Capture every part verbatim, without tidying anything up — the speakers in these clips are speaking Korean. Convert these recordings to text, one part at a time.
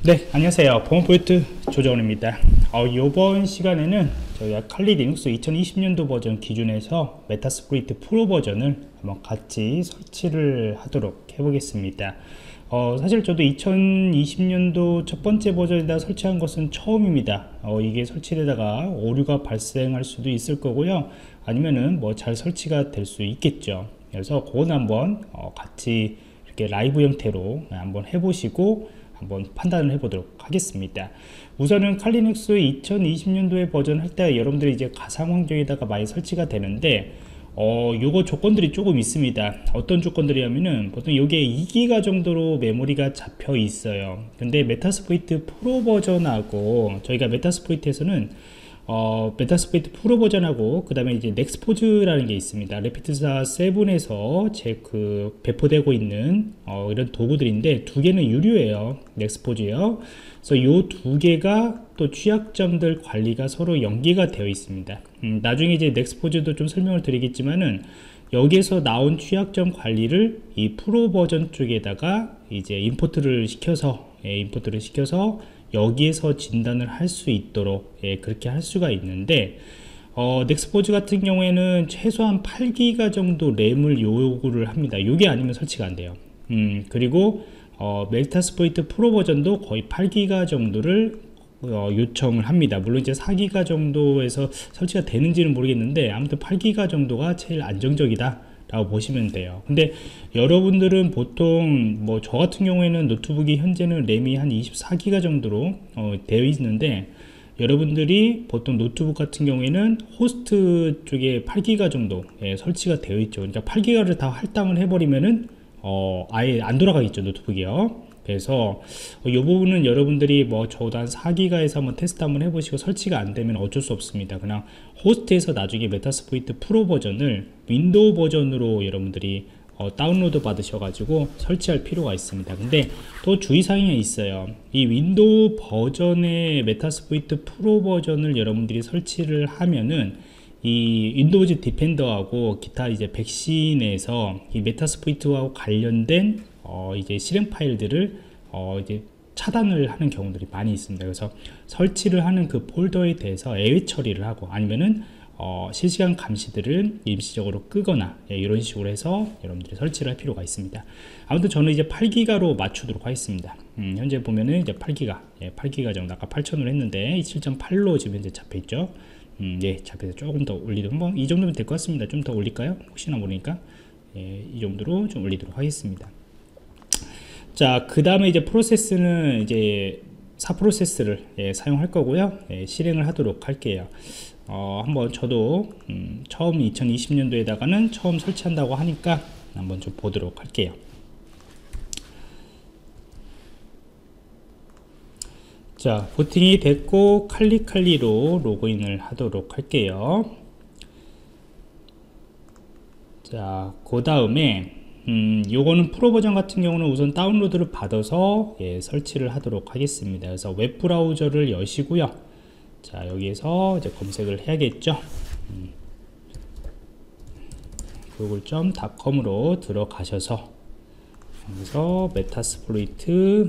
네, 안녕하세요. 보안포인트 조정원입니다. 어, 이번 시간에는 저희가 칼리 리눅스 이천이십 년도 버전 기준에서 메타스플로이트 프로 버전을 한번 같이 설치를 하도록 해보겠습니다. 어, 사실 저도 이천이십 년도 첫 번째 버전에다 설치한 것은 처음입니다. 어, 이게 설치되다가 오류가 발생할 수도 있을 거고요. 아니면은 뭐 잘 설치가 될 수 있겠죠. 그래서 그건 한번 어, 같이 이렇게 라이브 형태로 한번 해보시고 한번 판단을 해보도록 하겠습니다. 우선은 칼리눅스 이천이십 년도에 버전 할 때 여러분들이 이제 가상 환경에다가 많이 설치가 되는데 어 요거 조건들이 조금 있습니다. 어떤 조건들이냐면은 보통 요게 이 기가 정도로 메모리가 잡혀 있어요. 근데 메타스플로이트 프로 버전하고 저희가 메타스플로이트에서는 어, 메타스플로이트 프로 버전하고 그 다음에 이제 넥스포즈라는 게 있습니다. 레피트사 칠에서 제 그 배포되고 있는 어, 이런 도구들인데 두 개는 유료예요. 넥스포즈요. 그래서 요 두 개가 또 취약점들 관리가 서로 연계가 되어 있습니다. 음, 나중에 이제 넥스포즈도 좀 설명을 드리겠지만은 여기에서 나온 취약점 관리를 이 프로 버전 쪽에다가 이제 임포트를 시켜서 예, 임포트를 시켜서 여기에서 진단을 할 수 있도록 예, 그렇게 할 수가 있는데 어, 넥스포즈 같은 경우에는 최소한 팔 기가 정도 램을 요구를 합니다. 이게 아니면 설치가 안 돼요. 음, 그리고 어, 메타스플로이트 프로 버전도 거의 팔 기가 정도를 어, 요청을 합니다. 물론 이제 사 기가 정도에서 설치가 되는지는 모르겠는데 아무튼 팔 기가 정도가 제일 안정적이다 라고 보시면 돼요. 근데 여러분들은 보통 뭐 저 같은 경우에는 노트북이 현재는 램이 한 이십사 기가 정도로 어, 되어 있는데 여러분들이 보통 노트북 같은 경우에는 호스트 쪽에 팔 기가 정도 예, 설치가 되어 있죠. 그러니까 팔 기가를 다 할당을 해버리면은 어, 아예 안 돌아가겠죠, 노트북이요. 그래서 이 부분은 여러분들이 뭐 저도 한 사 기가에서 한번 테스트 한번 해보시고 설치가 안 되면 어쩔 수 없습니다. 그냥 호스트에서 나중에 메타스플로이트 프로 버전을 윈도우 버전으로 여러분들이 어, 다운로드 받으셔가지고 설치할 필요가 있습니다. 근데 또 주의사항이 있어요. 이 윈도우 버전의 메타스플로이트 프로 버전을 여러분들이 설치를 하면은 이 윈도우즈 디펜더하고 기타 이제 백신에서 이 메타스플로이트와 관련된 어 이제 실행 파일들을 어 이제 차단을 하는 경우들이 많이 있습니다. 그래서 설치를 하는 그 폴더에 대해서 예외 처리를 하고 아니면은 어 실시간 감시들을 임시적으로 끄거나 예, 이런 식으로 해서 여러분들이 설치를 할 필요가 있습니다. 아무튼 저는 이제 팔 기가로 맞추도록 하겠습니다. 음, 현재 보면은 이제 팔 기가 예, 팔 기가 정도 아까 팔천으로 했는데 칠 점 팔로 지금 현재 잡혀 있죠. 음, 예, 잡혀서 조금 더 올리도록 뭐 이 정도면 될 것 같습니다. 좀 더 올릴까요? 혹시나 모르니까 예, 이 정도로 좀 올리도록 하겠습니다. 자, 그 다음에 이제 프로세스는 이제 사 프로세스를 예, 사용할 거고요. 예, 실행을 하도록 할게요. 어, 한번 저도 음, 처음 이천이십 년도에다가는 처음 설치한다고 하니까 한번 좀 보도록 할게요. 자, 부팅이 됐고 칼리칼리로 로그인을 하도록 할게요. 자, 그 다음에 음, 요거는 프로 버전 같은 경우는 우선 다운로드를 받아서 예, 설치를 하도록 하겠습니다. 그래서 웹 브라우저를 여시고요. 자, 여기에서 이제 검색을 해야겠죠. 음, 구글 닷 컴으로 들어가셔서 여기서 메타스플로이트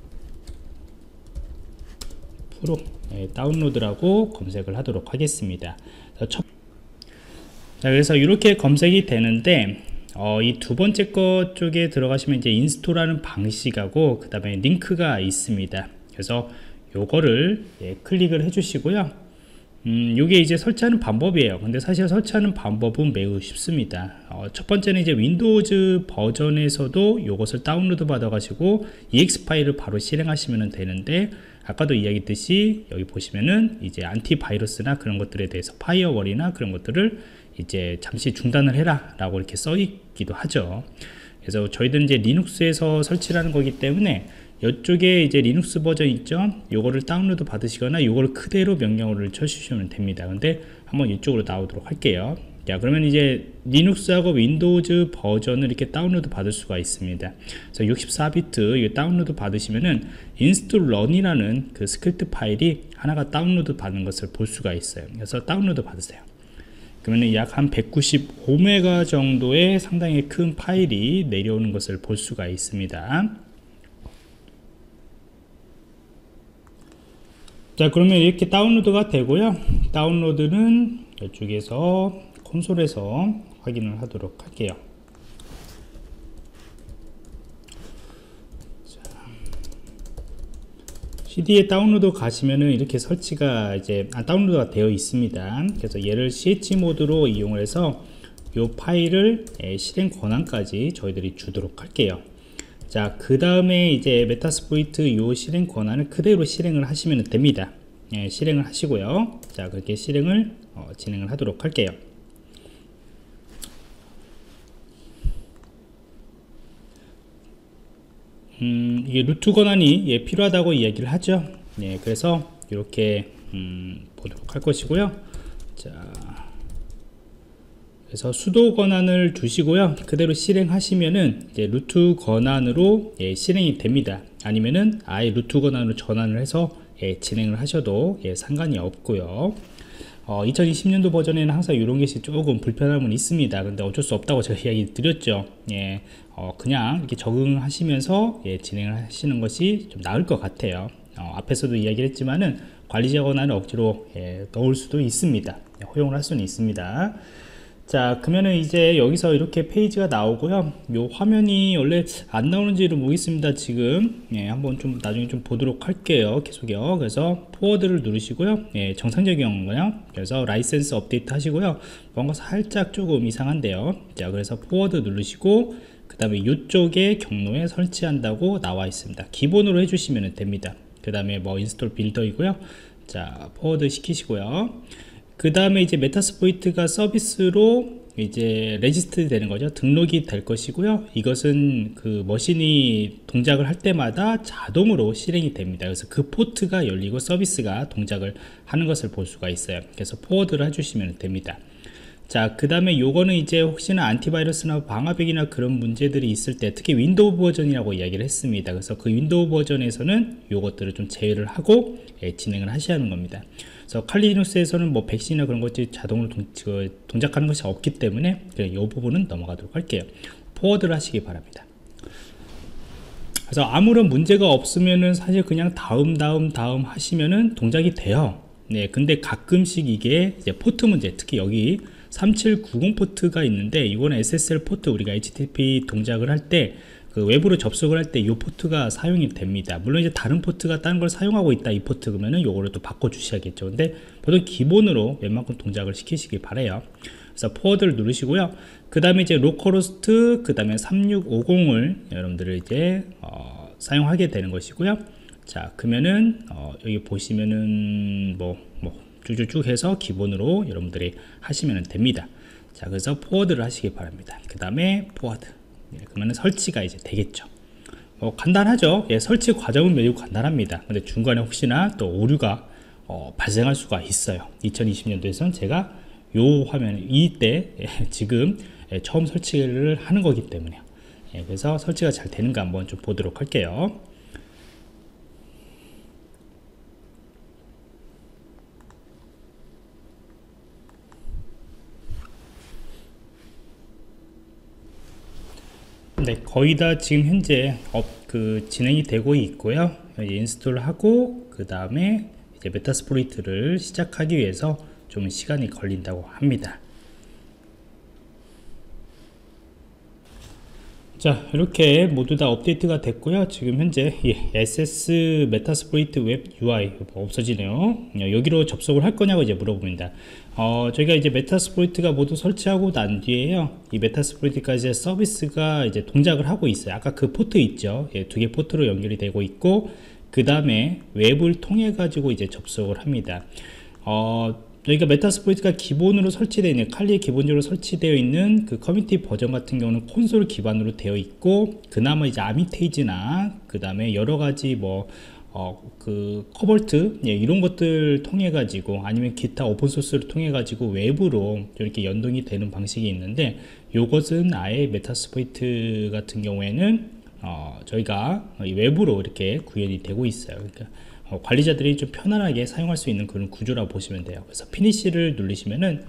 프로 예, 다운로드라고 검색을 하도록 하겠습니다. 자, 첫, 자 그래서 이렇게 검색이 되는데 어, 이 두 번째 것 쪽에 들어가시면 이제 인스톨하는 방식하고 그 다음에 링크가 있습니다. 그래서 요거를 예, 클릭을 해 주시고요. 음, 요게 이제 설치하는 방법이에요. 근데 사실 설치하는 방법은 매우 쉽습니다. 어, 첫 번째는 이제 윈도우즈 버전에서도 요것을 다운로드 받아 가지고 이엑스 파일을 바로 실행하시면 되는데 아까도 이야기했듯이 여기 보시면은 이제 안티바이러스나 그런 것들에 대해서 파이어월이나 그런 것들을 이제 잠시 중단을 해라 라고 이렇게 써 있기도 하죠. 그래서 저희들은 이제 리눅스에서 설치를 하는 거기 때문에 이쪽에 이제 리눅스 버전 있죠. 요거를 다운로드 받으시거나 요거를 그대로 명령어를 쳐주시면 됩니다. 근데 한번 이쪽으로 나오도록 할게요. 자, 그러면 이제 리눅스하고 윈도우즈 버전을 이렇게 다운로드 받을 수가 있습니다. 그래서 육십사 비트 이거 다운로드 받으시면은 인스톨 런이라는 그 스크립트 파일이 하나가 다운로드 받는 것을 볼 수가 있어요. 그래서 다운로드 받으세요. 그러면 약 한 백구십오 메가 정도의 상당히 큰 파일이 내려오는 것을 볼 수가 있습니다. 자, 그러면 이렇게 다운로드가 되고요. 다운로드는 이쪽에서 콘솔에서 확인을 하도록 할게요. 씨디에 다운로드 가시면은 이렇게 설치가 이제 아, 다운로드가 되어 있습니다. 그래서 얘를 씨에이치 모드로 이용을 해서 이 파일을 예, 실행 권한까지 저희들이 주도록 할게요. 자, 그 다음에 이제 메타스프로이트 요 실행 권한을 그대로 실행을 하시면 됩니다. 예, 실행을 하시고요. 자, 그렇게 실행을 어, 진행을 하도록 할게요. 음, 이게 루트 권한이 예, 필요하다고 이야기를 하죠. 예, 그래서 이렇게 음, 보도록 할 것이고요. 자, 그래서 수도 권한을 두시고요. 그대로 실행하시면은 이제 루트 권한으로 예, 실행이 됩니다. 아니면은 아예 루트 권한으로 전환을 해서 예, 진행을 하셔도 예, 상관이 없고요. 어, 이천이십 년도 버전에는 항상 이런 것이 조금 불편함은 있습니다. 근데 어쩔 수 없다고 제가 이야기 드렸죠. 예, 어, 그냥 이렇게 적응하시면서 예, 진행을 하시는 것이 좀 나을 것 같아요. 어, 앞에서도 이야기를 했지만은 관리자 권한을 억지로 예, 넣을 수도 있습니다. 예, 허용을 할 수는 있습니다. 자, 그러면은 이제 여기서 이렇게 페이지가 나오고요. 요 화면이 원래 안 나오는지를 모르겠습니다. 지금 예, 한번 좀 나중에 좀 보도록 할게요. 계속요. 그래서 포워드를 누르시고요. 예, 정상적인 거요. 그래서 라이센스 업데이트 하시고요. 뭔가 살짝 조금 이상한데요. 자, 그래서 포워드 누르시고 그 다음에 이쪽에 경로에 설치한다고 나와 있습니다. 기본으로 해주시면 됩니다. 그 다음에 뭐 인스톨 빌더이고요. 자, 포워드 시키시고요. 그 다음에 이제 메타스프로이트가 서비스로 이제 레지스트 되는 거죠. 등록이 될 것이고요. 이것은 그 머신이 동작을 할 때마다 자동으로 실행이 됩니다. 그래서 그 포트가 열리고 서비스가 동작을 하는 것을 볼 수가 있어요. 그래서 포워드를 해주시면 됩니다. 자, 그 다음에 요거는 이제 혹시나 안티바이러스나 방화벽이나 그런 문제들이 있을 때, 특히 윈도우 버전이라고 이야기를 했습니다. 그래서 그 윈도우 버전에서는 요것들을 좀 제외를 하고 예, 진행을 하셔야 하는 겁니다. 그래서 칼리 리눅스에서는 뭐 백신이나 그런 것들이 자동으로 동, 그, 동작하는 것이 없기 때문에 이 부분은 넘어가도록 할게요. 포워드를 하시기 바랍니다. 그래서 아무런 문제가 없으면은 사실 그냥 다음 다음 다음 하시면은 동작이 돼요. 네, 근데 가끔씩 이게 이제 포트 문제, 특히 여기 삼칠구공 포트가 있는데, 이거는 에스에스엘 포트, 우리가 에이치티티피 동작을 할 때 그 외부로 접속을 할 때 이 포트가 사용이 됩니다. 물론 이제 다른 포트가 다른 걸 사용하고 있다, 이 포트, 그러면은 요거를 또 바꿔 주셔야겠죠. 근데 보통 기본으로 웬만큼 동작을 시키시기 바래요. 그래서 포워드를 누르시고요. 그 다음에 이제 로컬호스트, 그 다음에 삼육오공을 여러분들을 이제 어, 사용하게 되는 것이고요. 자, 그러면은 어, 여기 보시면은 뭐, 뭐 쭉쭉쭉 해서 기본으로 여러분들이 하시면 됩니다. 자, 그래서 포워드를 하시기 바랍니다. 그 다음에 포워드. 예, 그러면 설치가 이제 되겠죠. 뭐 간단하죠. 예, 설치 과정은 매우 간단합니다. 근데 중간에 혹시나 또 오류가 어, 발생할 수가 있어요. 이천이십 년도에서는 제가 요 화면 이때 예, 지금 예, 처음 설치를 하는 거기 때문에 예, 그래서 설치가 잘 되는가 한번 좀 보도록 할게요. 네, 거의 다 지금 현재 업, 그 진행이 되고 있고요. 인스톨을 하고 그 다음에 이제 메타스프로이트를 시작하기 위해서 좀 시간이 걸린다고 합니다. 자, 이렇게 모두 다 업데이트가 됐고요. 지금 현재 예, 에스에스 메타스프로이트 웹 유아이 없어지네요. 여기로 접속을 할 거냐고 이제 물어봅니다. 어, 저희가 이제 메타스프로이트가 모두 설치하고 난 뒤에요, 이 메타스프로이트까지 서비스가 이제 동작을 하고 있어요. 아까 그 포트 있죠. 예, 두 개 포트로 연결이 되고 있고, 그 다음에 웹을 통해 가지고 이제 접속을 합니다. 어, 저희가 메타스프로이트가 기본으로 설치되어 있는, 칼리에 기본적으로 설치되어 있는 그 커뮤니티 버전 같은 경우는 콘솔 기반으로 되어 있고, 그나마 이제 아미테이지나 그 다음에 여러 가지 뭐 어, 그 커벌트 예, 이런 것들 통해 가지고, 아니면 기타 오픈소스를 통해 가지고 외부로 이렇게 연동이 되는 방식이 있는데, 요것은 아예 메타스프로이트 같은 경우에는 어, 저희가 외부로 이렇게 구현이 되고 있어요. 그러니까 어, 관리자들이 좀 편안하게 사용할 수 있는 그런 구조라고 보시면 돼요. 그래서 피니시를 누르시면은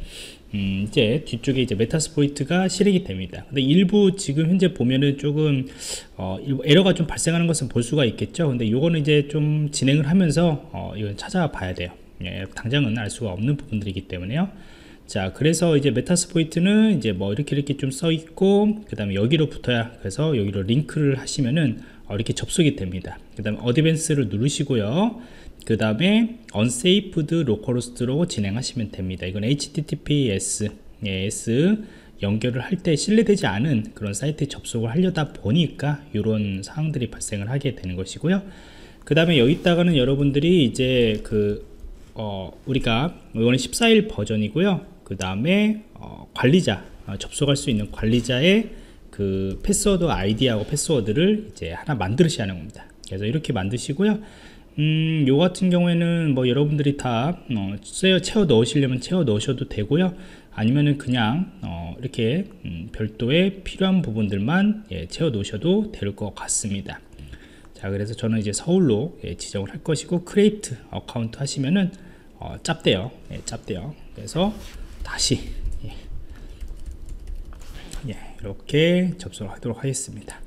음, 이제 뒤쪽에 이제 메타스플로이트가 실행이 됩니다. 근데 일부 지금 현재 보면은 조금 어, 에러가 좀 발생하는 것은 볼 수가 있겠죠. 근데 요거는 이제 좀 진행을 하면서 어, 이건 찾아봐야 돼요. 예, 당장은 알 수가 없는 부분들이기 때문에요. 자, 그래서 이제 메타스플로이트는 이제 뭐 이렇게 이렇게 좀 써 있고, 그 다음에 여기로 붙어야, 그래서 여기로 링크를 하시면은 어, 이렇게 접속이 됩니다. 그 다음에 어드밴스를 누르시고요. 그 다음에 unsaved localhost로 진행하시면 됩니다. 이건 에이치티티피에스 예, S 연결을 할 때 신뢰되지 않은 그런 사이트에 접속을 하려다 보니까 이런 사항들이 발생을 하게 되는 것이고요. 그 다음에 여기다가는 여러분들이 이제 그 어, 우리가 이거는 십사 일 버전이고요. 그 다음에 어, 관리자 어, 접속할 수 있는 관리자의 그 패스워드 아이디하고 패스워드를 이제 하나 만드셔야 하는 겁니다. 그래서 이렇게 만드시고요. 음, 요 같은 경우에는 뭐 여러분들이 다 어, 채워 넣으시려면 채워 넣으셔도 되고요. 아니면은 그냥 어, 이렇게 음, 별도의 필요한 부분들만 예, 채워 놓으셔도 될 것 같습니다. 자, 그래서 저는 이제 서울로 예, 지정을 할 것이고, 크리에이트 어카운트 하시면은 어, 짭대요. 예, 짭대요. 그래서 다시 예, 예, 이렇게 접속을 하도록 하겠습니다.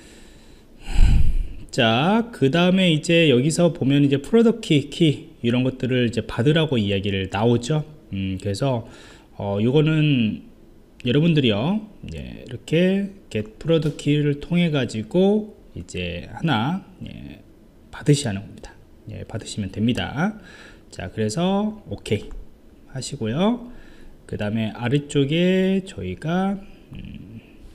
자, 그 다음에 이제 여기서 보면 이제 프로덕트 키, 키 이런 것들을 이제 받으라고 이야기를 나오죠. 음, 그래서 어, 요거는 여러분들이요, 예, 이렇게 get 프로덕트 키를 통해 가지고 이제 하나 예, 받으셔야 하는 겁니다. 예, 받으시면 됩니다. 자, 그래서 오케이 하시고요. 그 다음에 아래쪽에 저희가 음,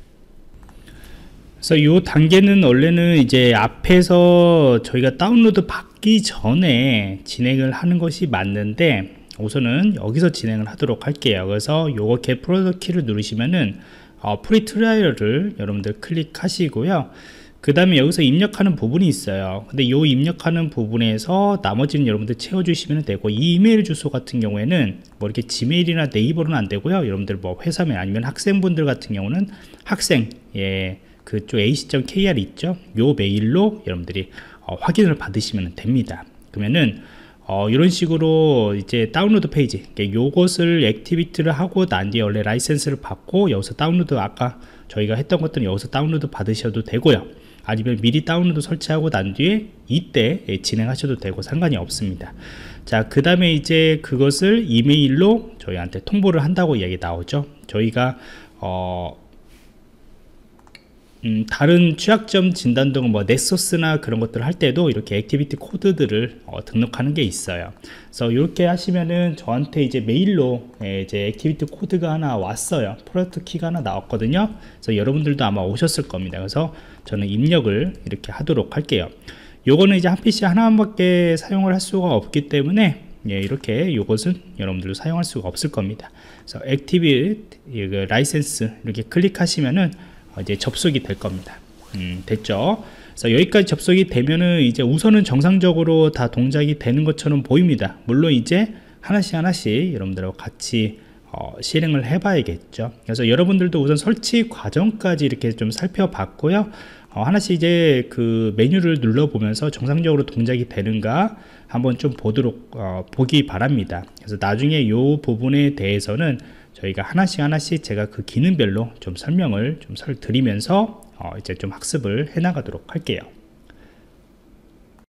그래서 이 단계는 원래는 이제 앞에서 저희가 다운로드 받기 전에 진행을 하는 것이 맞는데, 우선은 여기서 진행을 하도록 할게요. 그래서 요거 get product 키를 누르시면은 어, 프리 트라이얼을 여러분들 클릭하시고요. 그 다음에 여기서 입력하는 부분이 있어요. 근데 요 입력하는 부분에서 나머지는 여러분들 채워주시면 되고, 이 이메일 주소 같은 경우에는 뭐 이렇게 지메일이나 네이버는 안 되고요. 여러분들 뭐 회사면 아니면 학생분들 같은 경우는 학생 예 그쪽 에이씨 닷 케이알 있죠. 요 메일로 여러분들이 어, 확인을 받으시면 됩니다. 그러면은 어, 이런 식으로 이제 다운로드 페이지, 요것을 액티비티를 하고 난 뒤에 원래 라이센스를 받고 여기서 다운로드, 아까 저희가 했던 것들은 여기서 다운로드 받으셔도 되고요. 아니면 미리 다운로드 설치하고 난 뒤에 이때 진행하셔도 되고 상관이 없습니다. 자, 그 다음에 이제 그것을 이메일로 저희한테 통보를 한다고 이야기 나오죠. 저희가 어, 음, 다른 취약점 진단 등 뭐 넷소스나 그런 것들을 할 때도 이렇게 액티비티 코드들을 어, 등록하는 게 있어요. 그래서 이렇게 하시면은 저한테 이제 메일로 예, 이제 액티비티 코드가 하나 왔어요. 프로젝트 키가 하나 나왔거든요. 그래서 여러분들도 아마 오셨을 겁니다. 그래서 저는 입력을 이렇게 하도록 할게요. 요거는 이제 한 피씨 하나밖에 사용을 할 수가 없기 때문에 예, 이렇게 요것은 여러분들도 사용할 수가 없을 겁니다. 그래서 액티비티 라이센스 이렇게 클릭하시면은 이제 접속이 될 겁니다. 음, 됐죠? 그래서 여기까지 접속이 되면은 이제 우선은 정상적으로 다 동작이 되는 것처럼 보입니다. 물론 이제 하나씩 하나씩 여러분들하고 같이 어, 실행을 해 봐야겠죠. 그래서 여러분들도 우선 설치 과정까지 이렇게 좀 살펴봤고요. 어, 하나씩 이제 그 메뉴를 눌러보면서 정상적으로 동작이 되는가 한번 좀 보도록 어, 보기 바랍니다. 그래서 나중에 이 부분에 대해서는 저희가 하나씩 하나씩 제가 그 기능별로 좀 설명을 좀 설 드리면서 어 이제 좀 학습을 해 나가도록 할게요.